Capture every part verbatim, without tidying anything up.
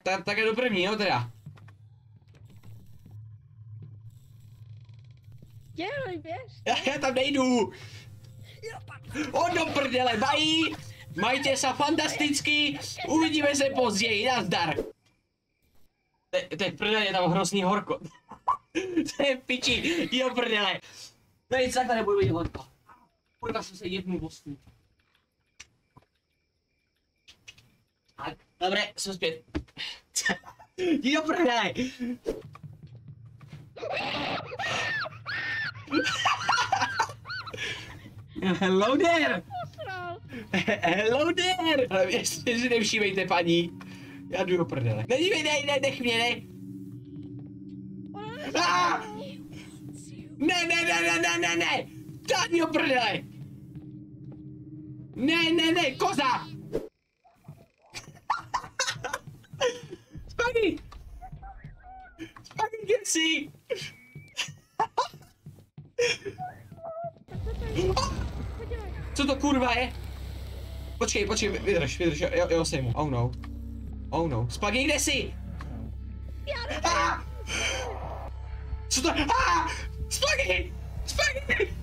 Ta, tak je do první, jo teda. Dělej, běž. Já, já tam nejdu. O do prdele, bají. Majte se fantasticky. Uvidíme se později, nazdar. To je v prdele, je tam hrozný horko. To je piči, jo prdele. No nic, takhle nebudu vidět horko. Kurva jsem se jednu bostů. Tak, dobré, jsem zpět. Jdi do prdele. Hello there! Hello there! Ale jestli si nevšímejte, paní. Já jdu do prdele. Nedívej, ne, ne, nech mě, ne. Ah! Ne, ne, ne, ne, ne, ne, ne! Dání do prdele! Ne, ne, ne, koza! Spaghi! Spaghi, geci! Co to kurva je? Počkej, počkej, vydrž, vydrž, jo, jo, sejmu. Oh no. Oh no. Spaghi, kde jsi? Ah! Co to? Ah! Spaghi! Spaghi!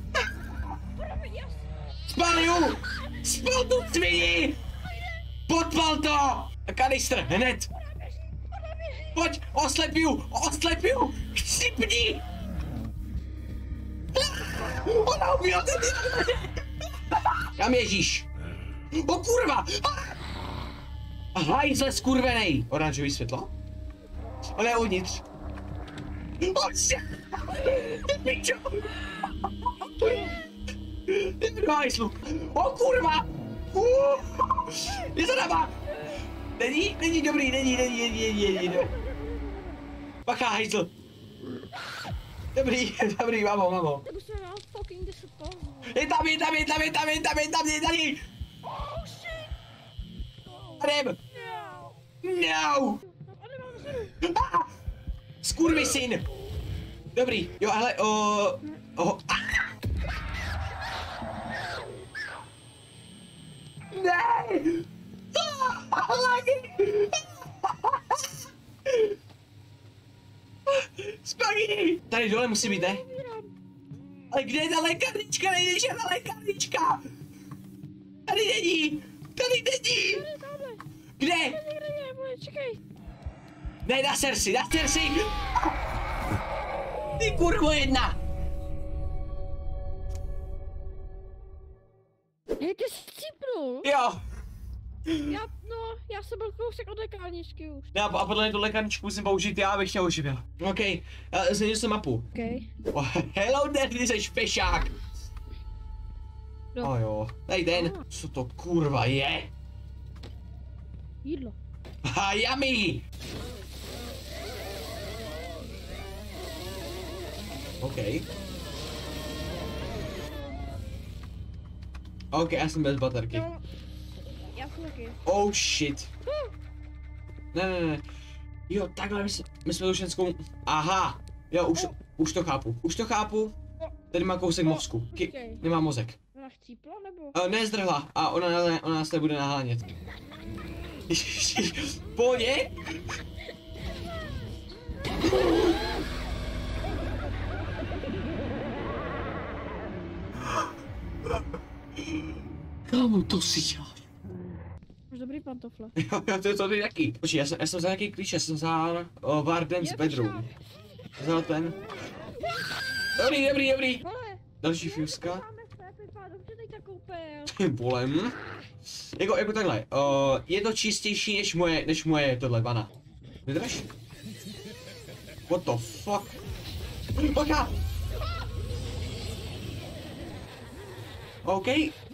Spaliu! Spal tu svini! Podpal to! Kanistr, hned! Pojď, oslepiu, oslepiu! Chcipni! Ona ubila ten. Kam ježíš? O kurva! Hajzle skurvenej! Oranžový světlo? Ale je uvnitř. Pičo! Do hajzlu! O kurva! Je za náma! Není, není dobrý, není, není, není, není, není. Bacha, hajzl! Dobrý, dobrý, mamo, mamo. Je tam, je tam, je tam, je tam, je tam, je tam, je tady! Adam! No! Ah! Skurvysyn! Dobrý, jo, ale o... o... Ne! Spaghi! Tady dole musí být, ne? Ale kde je ta lékárnička? Nejde žádná lékárnička! Tady není! Tady není! Kde? Ne, na sersi, na sersi! Ty kurvo jedna! Jak jsi cipnul? Jo! Já, no, já jsem byl kousek od lékárničky už. No a podle mě tu lékárničku musím použít, já abych tě oživil. OK, změnil jsem mapu. OK. Oh, hello there, ty jsi pešák! No. Oh jo, tady den. Ah. Co to kurva je? Jídlo. Ha, yummy! OK. OK, já jsem bez baterky. No, já jsem taky. Oh shit. Ne, ne, ne. Jo, takhle my, jsme- my jsme tu ženskou... Aha. Jo, už, už to chápu. Už to chápu. Tady má kousek mozku. Ki Počkej. nemá mozek. Ona chcípla nebo? Uh, ne, zdrhla. A ona, ona, ona nás nebude nahánět. Pohodě? Kámo, to si děláš. Máš dobrý pantofle. Jo, jo, to je to ty taky. Počkej, já jsem, já jsem vzal nějaký klíč, já jsem vzal uh, Warden's Je, bedroom. Vzal ten. Dobrý, dobrý, dobrý. Vole, Další fuska. máme své pipa, dobře teď tak koupil. Ty bolem. Jako, jako takhle, uh, je to čistější než moje, než moje tohle vana. Vydrž? What the fuck? Bacha! OK,